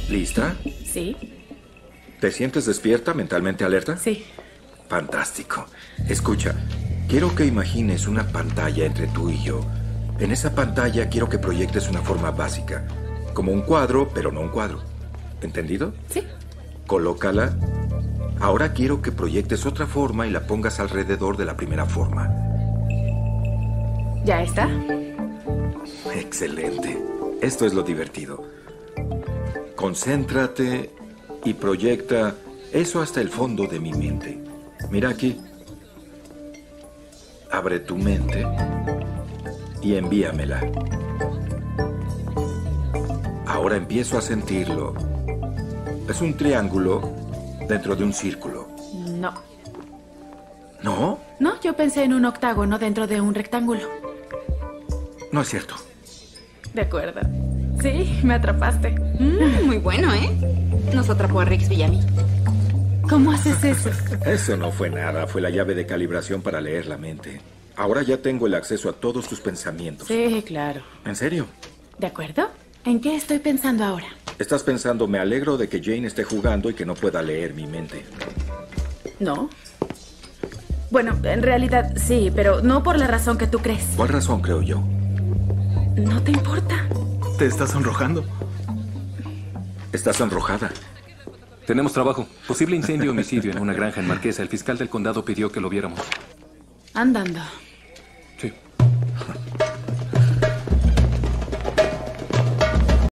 ¿Lista? Sí. ¿Te sientes despierta, mentalmente alerta? Sí. Fantástico. Escucha, quiero que imagines una pantalla entre tú y yo. En esa pantalla quiero que proyectes una forma básica, como un cuadro, pero no un cuadro. ¿Entendido? Sí. Colócala. Ahora quiero que proyectes otra forma y la pongas alrededor de la primera forma. ¿Ya está? Excelente. Esto es lo divertido. Concéntrate y proyecta eso hasta el fondo de mi mente. Mira aquí. Abre tu mente y envíamela. Ahora empiezo a sentirlo. Es un triángulo dentro de un círculo. No. ¿No? No, yo pensé en un octágono dentro de un rectángulo. No es cierto. De acuerdo. Sí, me atrapaste. Muy bueno, ¿eh? Nos atrapó a Riggs y a mí. ¿Cómo haces eso? Eso no fue nada. Fue la llave de calibración para leer la mente. Ahora ya tengo el acceso a todos tus pensamientos. Sí, claro. ¿En serio? ¿De acuerdo? ¿En qué estoy pensando ahora? Estás pensando, me alegro de que Jane esté jugando y que no pueda leer mi mente. No. Bueno, en realidad sí, pero no por la razón que tú crees. ¿Cuál razón creo yo? ¿No te importa? Te estás sonrojando. Estás sonrojada. Tenemos trabajo. Posible incendio o homicidio en una granja en Marquesa. El fiscal del condado pidió que lo viéramos. Andando.